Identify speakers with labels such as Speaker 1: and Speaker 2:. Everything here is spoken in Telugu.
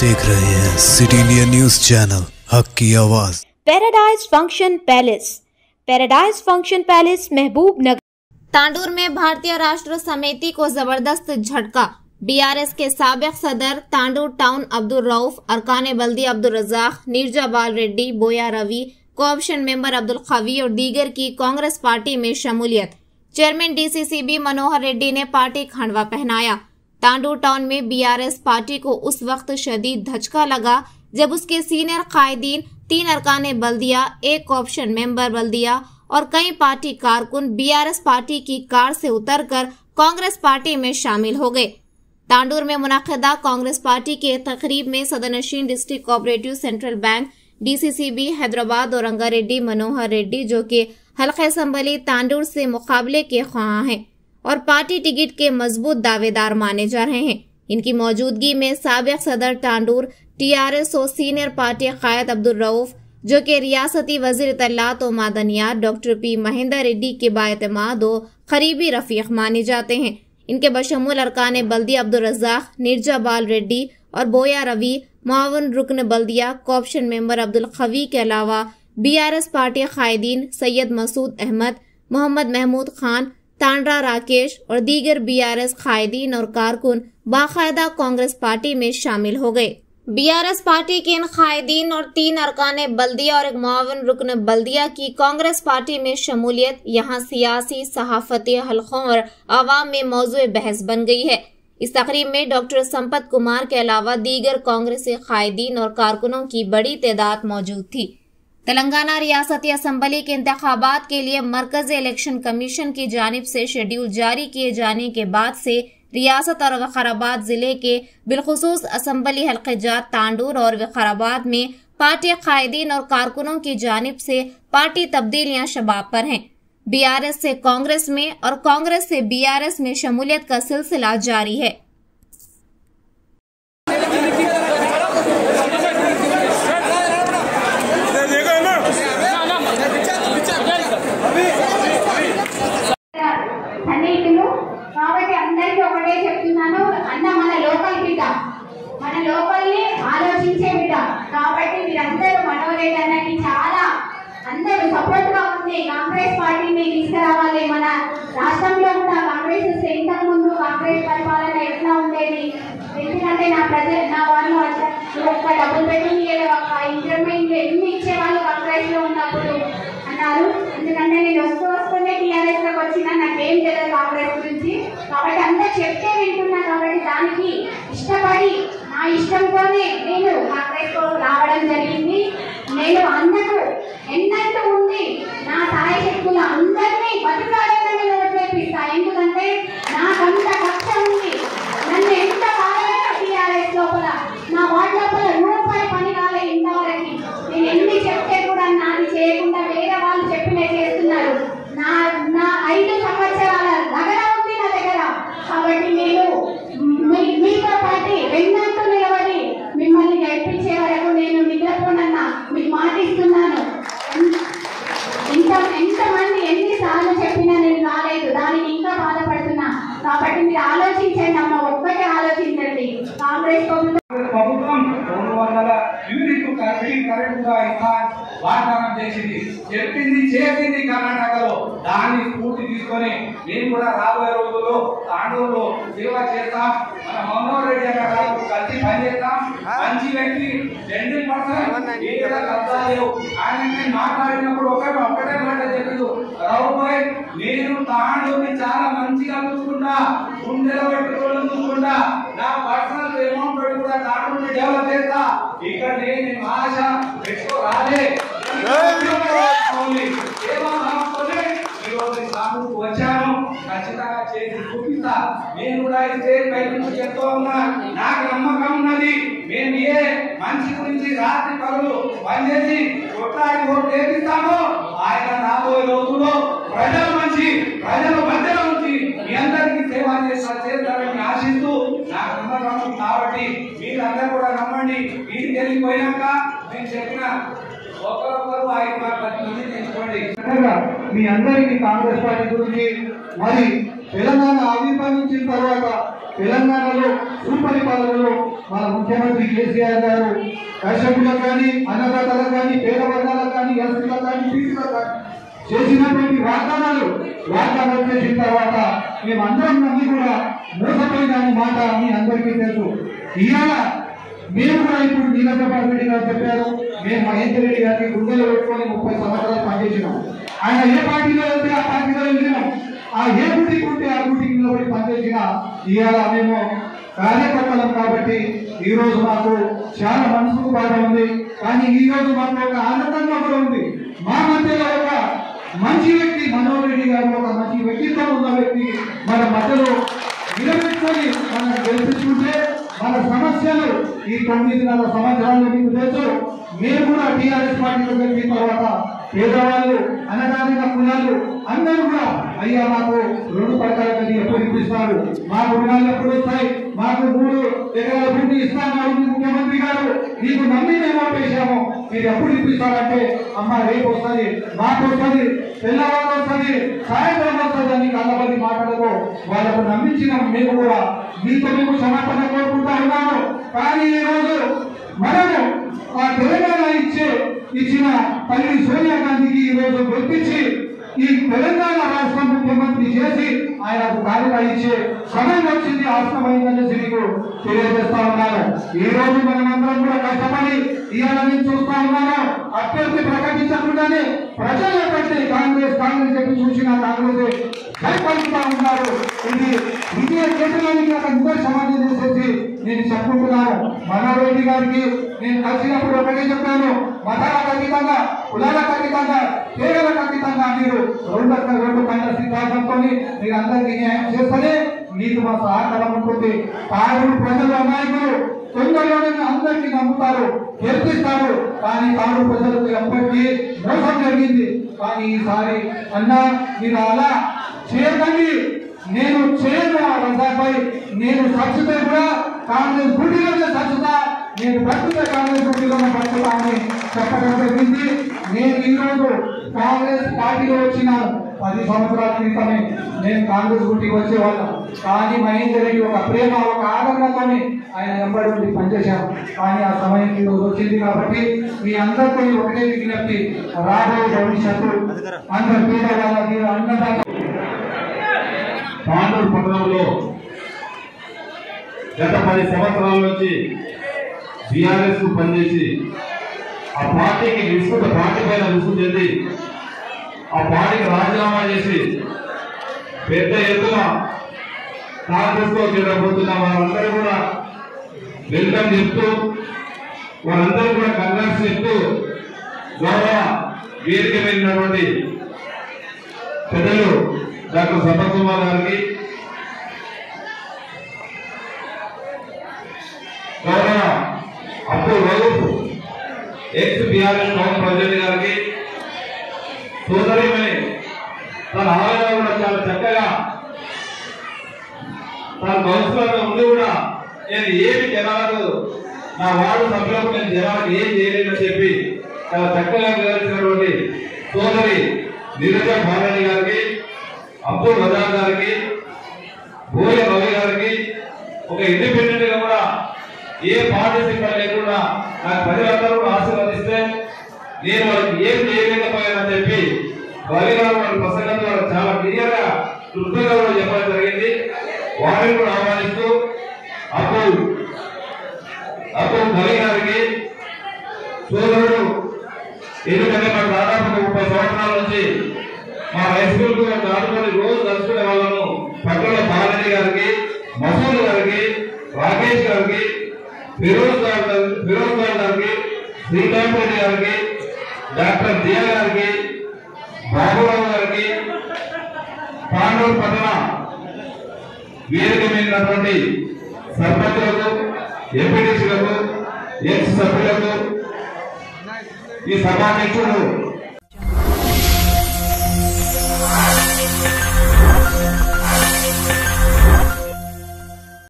Speaker 1: देख रहे हैं सिटी इंडिया न्यूज चैनल हक की आवाज।
Speaker 2: पैराडाइज फंक्शन पैलेस महबूब नगर।
Speaker 3: तांडूर में भारतीय राष्ट्र समिति को जबरदस्त झटका। बीआरएस के साबिक सदर तांडूर टाउन अब्दुल रऊफ, अरकान बल्दी अब्दुल रज़ाक, नीरजा बाल रेड्डी, बोया रवि, कोऑप्शन मेंबर अब्दुल खवी और दीगर की कांग्रेस पार्टी में शमूलियत। चेयरमैन डीसीसीबी मनोहर रेड्डी ने पार्टी खंडवा पहनाया। तांडूर टाउन में बीआरएस पार्टी को उस वक्त शदीद धचका लगा जब उसके सीनियर कायदीन, 3 अरकाने बल्दिया, 1 ऑप्शन मेंबर बल्दिया और कई पार्टी कारकुन बीआरएस पार्टी की कार से उतरकर कांग्रेस पार्टी में शामिल हो गए। तांडूर में मुनक्किदा कांग्रेस पार्टी के तकरीब में सदरनशीन district cooperative central bank, DCCB Hyderabad और रंगारेड्डी मनोहर रेड्डी, जो कि हल्का असम्बली तांडूर से मुकाबले के ख्वाह हैं और पार्टी टिकट के मजबूत दावेदार माने जा रहे हैं, इनकी मौजूदगी में साबिक सदर तांडूर टीआरएस और सीनियर पार्टी कायद अब्दुल रऊफ, जो कि रियासती वजीर इत्तलात और मादनियात डॉक्टर पी महेंद्र रेड्डी के बाएतमाद और करीबी रफीक माने जाते हैं। इनके बशमूल अरकान बल्दी अब्दुल रज़ाक, नीरजा बाल रेड्डी और बोया रवि, मुआवन रुकन बल्दिया, कोऑप्शन मेंबर अब्दुल खवी के अलावा बीआरएस पार्टी कायदीन सैयद मसूद अहमद, मोहम्मद महमूद खान, तांड्रा राकेश और दीगर बीआरएस कायदीन और कारकुन बाकायदा कांग्रेस पार्टी में शामिल हो गए। बीआरएस पार्टी के इन कायदीन और 3 अरकाने बल्दिया और 1 मुआवन रुकन बल्दिया की कांग्रेस पार्टी में शमूलियत यहाँ सियासी, सहाफती हलकों और आवाम में मौजूद बहस बन गई है। इस तकरीब में डॉक्टर संपत कुमार के अलावा दीगर कांग्रेसी कायदीन और कारकुनों की बड़ी तादाद मौजूद थी। तेलंगाना रियासती असम्बली के इंतखाबात के लिए मरकजी इलेक्शन कमीशन की जानिब से शेड्यूल जारी किए जाने के बाद से रियासत और विकाराबाद जिले के बिलखुसूस असम्बली हल्के जात तांडूर और विकाराबाद में पार्टी कायदीन और कारकुनों की जानिब से पार्टी तब्दीलियां शबाब पर हैं। बीआरएस से कांग्रेस में और कांग्रेस से बीआरएस में शमूलियत का सिलसिला जारी है।
Speaker 4: కాబట్టి అందరికీ ఒకటే చెప్తున్నాను, అన్న మన లోకల్ బిడ్డ, మన లోకల్ని ఆలోచించే బిడ్డ కాబట్టి మీరందరూ మనోరేట్ అన్నకి చాలా అందరూ సపోర్ట్ గా ఉంది. కాంగ్రెస్ పార్టీని తీసుకురావాలి. మన రాష్ట్రంలో కూడా కాంగ్రెస్ ఇంతకు ముందు కాంగ్రెస్ పరిపాలన ఎట్లా ఉండేది, ఎందుకంటే నా వాళ్ళు ఒక్క డబుల్ బెడ్రూమ్ ఒక ఇంటర్మీడియట్ ఎన్ని ఇచ్చేవాళ్ళు కాంగ్రెస్ లో ఉన్నప్పుడు అన్నారు. ఎందుకంటే నేను వస్తూనే టీఆర్ఎస్ లోకి వచ్చినా నాకేం తెలియదు కాంగ్రెస్ గురించి, కాబట్టి అందరూ చెప్తే వింటున్నా. కాబట్టి దానికి ఇష్టపడి నా ఇష్టంతోనే నేను కాంగ్రెస్ లో రావడం జరిగింది. నేను అందరూ ఎన్నట్టు ఉంది నా సాయ శక్తులు అందరినీ బతుకాలని నిలబెట్టిస్తా. ఎందుకంటే నాకంత కక్ష ఉంది. నన్ను ఎంత కావాలన్నా టీఆర్ఎస్ లోపల నా వార్డు లోపల రూపాయి పని కాలే ఇంతవరకు. నేను ఎన్ని చెప్తే కూడా నాది చేయకుండా వేరే వాళ్ళు చెప్పినే చేస్తున్నారు. నా 5 సంవత్సరాల దగ్గర ఉంది నా దగ్గర. కాబట్టి నేను మీతో పాటు వెన్నట్టు నిలబడి మిమ్మల్ని గెలిపించే వరకు నేను నిద్రపోనన్నా మీకు మాటిస్తున్నాను. ఎంతమంది ఎన్నిసార్లు చెప్పినా నేను రాలేదు, దానికి ఇంకా బాధపడుతున్నా. కాబట్టి మీరు ఆలోచించండి అమ్మ, ఒక్కటే ఆలోచించండి. కాంగ్రెస్
Speaker 5: ప్రభుత్వం 200 యూనిట్లు కరెంట్ వాగ్దానం చేసింది, చెప్పింది చేసింది కర్ణాటకలో. దాన్ని స్ఫూర్తి తీసుకొని నేను కూడా రాబోయే రోజుల్లో తాండూరులో సేవ చేస్తాం. మన మనోహర్ రెడ్డి గారు కలిసి పనిచేస్తాం. మంచి వ్యక్తి, 100% ఏ కబ్జా లేవు. ఆయన మాట్లాడినప్పుడు ఒక్కటే మాట చెప్పిండు, రావుబాయ్ నేను తాండూరుని చాలా మంచిగా చూసుకుంటా, గుండెలో పెట్టుకోవడం చూసుకుంటా, నా పర్సనల్ అమౌంట్ పెట్టి కూడా తాండూరుని డెవలప్ చేస్తా. ఇక్కడ నేను ఆశ పెట్టుకో రాలే వచ్చాను, ఖచ్చితంగా చేసి చూపిస్తా. నేను కూడా బయట నుంచి చెప్తూ ఉన్నా, నాకు నమ్మకం ఉన్నది. మేము ఏ మంచి గురించి రాత్రి పనులు పనిచేసి కొట్లాడి ఓటు వేపిస్తామో ఆయన రాబోయే రోజుల్లో ప్రజల మధ్యలో ఉంచి మీ అందరికీ సేవ చేస్తారని ఆశిస్తూ నాకు నమ్మకం. కాబట్టి మీరందరూ కూడా నమ్మండి. వీటికి వెళ్ళిపోయినాక నేను చెప్పిన ఒకరొకరు 5 10 మంది తెచ్చుకోండి. మీ అందరికీ కాంగ్రెస్ పార్టీ గురించి మరి
Speaker 6: తెలంగాణ ఆవిర్భవించిన తర్వాత తెలంగాణలో సుపరిపాలనలో మన ముఖ్యమంత్రి కేసీఆర్ గారు కర్షకులకు కానీ అన్నదాతలకు కానీ పేద వర్గాలకు కానీ ఎస్సీలకు కానీ బీసీలకు కానీ చేసినటువంటి వాగ్దానాలు చేసిన తర్వాత మేమందరం నమ్మి కూడా మోసపోయిన మాట మీ అందరికీ తెలుసు. ఇవాళ మేము కూడా ఇప్పుడు నీలప్రభాకర్ రెడ్డి గారు చెప్పారు, మేము మహేందర్ రెడ్డి గారికి గుండెలు పెట్టుకొని 30 సంవత్సరాలు పనిచేసినాం. ఆయన ఏ పార్టీలో వెళ్తే ఆ పార్టీలో వెళ్ళినాం, ఆ ఏ గుడికి ఉంటే ఆ గుడికి నిలబడి పనిచేసిన ఇవాళ మేము కార్యకర్తలం కాబట్టి ఈ రోజు మాకు చాలా మనసుకు బాధ ఉంది. కానీ ఈ రోజు మాకు ఒక ఆనందంగా కూడా ఉంది. మా మధ్యలో ఒక మంచి వ్యక్తి మనోహర్ రెడ్డి గారు, ఒక మంచి వ్యక్తిత్వం ఉన్న వ్యక్తి మన మధ్యలో నిలబెట్టుకొని మనం గెలిపించుకుంటే మన సమస్యలు ఈ 9.5 సంవత్సరాలు మీకు తెలుసు. మేము కూడా టీఆర్ఎస్ పార్టీలో గెలిచిన తర్వాత పేదవాళ్ళు అనగానిన కులాలు అందరూ కూడా అయ్యా మాకు 2 పథకాల గది ఎప్పుడు ఇప్పిస్తారు, మాకు రుణాలు ఎప్పుడు వస్తాయి, మాకు 3 ఎకరాల భూమి ఇస్తాను ముఖ్యమంత్రి గారు, నీకు నమ్మి మేము ఓటేసాము, మీరు ఎప్పుడు ఇప్పిస్తారంటే అమ్మ రేపు వస్తుంది, మాకు వస్తుంది, తెల్లవారు వస్తుంది, సాయంత్రం వస్తుంది అని కళ్ళబడి మాట్లాడదు. వాళ్ళకు నమ్మించిన మేము కూడా మీతో మేము క్షమాపణ కోరుకుంటా ఉన్నాము. కానీ ఈ రోజు మనము ఆ తెలంగాణ ఇచ్చిన తల్లి సోనియా గాంధీకి ఈ రోజు గుర్తించి ఈ తెలంగాణ రాష్ట్ర ముఖ్యమంత్రి చేసి ఆయనకు కానుక ఇచ్చే సమయం వచ్చింది, ఆసనమైందనేసి మీకు తెలియజేస్తా ఉన్నాను. ఈ రోజు మనమందరం కూడా కష్టపడి ఇవాళ నేను చూస్తా ఉన్నాను, అభ్యర్థి ప్రకటించకుండానే ప్రజల కంటే కాంగ్రెస్ చెప్పి చూసిన కాంగ్రెస్ భయపడుతూ ఉన్నారు. ఇది విజయ చేతులకి అందరూ సమాజం చేసేసి నేను చెప్పుకుంటున్నాను. మనోహర్ రెడ్డి గారికి నేను కలిసినప్పుడు ఒకటే చెప్పాను, మతాలకు అతీతంగా, కులాలకు అతీతంగా, పేదలకు అతీతంగా మీరు 2 కన్నా సిద్ధాంతంతో మీరు అందరికీ న్యాయం చేస్తేనే మీకు మా సహకారం ఉంటుంది. తాగుడు ప్రజల నాయకులు తొందరలోనే అందరికీ నమ్ముతారు, గెలిపిస్తారు. కానీ తాగుడు ప్రజలకు ఎప్పటికీ మోసం జరిగింది. కానీ ఈసారి అన్నా మీరు అలా చేయకండి, నేను చేయను. ఆ రజాపై నేను సచ్చుతే కూడా కాంగ్రెస్ గుడిలోనే సచ్చుతా, నేను ప్రస్తుత కాంగ్రెస్ గుడిలోనే పడుతున్నా అని చెప్పడం జరిగింది. నేను ఈరోజు కాంగ్రెస్ పార్టీలో వచ్చినాను. 10 సంవత్సరాల క్రితమే నేను కాంగ్రెస్ గుడికి వచ్చేవాళ్ళం. కానీ మహేందర్ రెడ్డి ఒక ప్రేమ, ఒక ఆదరణతోనే ఆయన వెంబడి ఉండి పనిచేశాను. కానీ ఆ సమయం ఈరోజు వచ్చింది కాబట్టి మీ అందరితో ఒకటే విజ్ఞప్తి, రాబోయే భవిష్యత్తు అందరు పేదవాళ్ళకి అన్నదాత
Speaker 7: తాండూరు పట్టణంలో గత 10 సంవత్సరాల నుంచి బీఆర్ఎస్ కు పనిచేసి ఆ పార్టీకి పార్టీ పైన విసుగు చెంది ఆ పార్టీకి రాజీనామా చేసి పెద్ద ఎత్తున కాంగ్రెస్ లో చేరబోతున్న వారందరూ కూడా వెల్కమ్ చెప్తూ, వారందరూ కూడా కంగ్రాట్స్ చెప్తూ గౌరవ వేదిక వెళ్ళినటువంటి పెద్దలు డాక్టర్ సంపత్ కుమార్ గారికి, గౌరవ Abdul Rauf ex BRS town president గారికి, సోదరిమణి తన ఆలోచన కూడా చాలా చక్కగా తన కౌన్సిలర్గా ఉండి కూడా నేను ఏమి జనాలకు నా వార్డు సభ్యులకు నేను జనాలకు ఏం చేయలేదని చెప్పి చాలా చక్కగా వివరించినటువంటి సోదరి నీరజ భారతి గారికి, అబ్దుల్ రజాక్ గారికి, బోయ రవి గారికి, ఒక ఇండిపెండెంట్ గా కూడా ఏ పార్టీ సింబల్ లేకుండా నాకు ప్రజలందరూ కూడా ఆశీర్వదిస్తే నేను వాళ్ళకి ఏం చేయలేకపోయానని చెప్పి రవి గారు వాళ్ళ ప్రసంగంతో వాళ్ళకి చాలా క్లియర్ గా కృతజ్ఞతగా కూడా చెప్పడం జరిగింది. వారిని కూడా ఆహ్వానిస్తూ అబ్దుల్ రవి గారికి, సోదరుడు ఎందుకంటే మాకు దాదాపు 30 సంవత్సరాల నుంచి మా హై స్కూల్ కు దాటుకొని రోజు కలుసుకునే వాళ్ళను పక్కన బాలరెడ్డి గారికి, మసూద్ గారికి, రాకేష్ గారికి, ఫిరోజ్ గారికి, శ్రీకాంత్ రెడ్డి గారికి, డాక్టర్ దియా గారికి, బాబురావు గారికి, తాండూరు పట్టణ వేదిక మీదటువంటి సర్పంచులకు, ఎంపీటీసీలకు, ఎక్స్ సభ్యులకు, ఈ సభాధ్యక్షుడు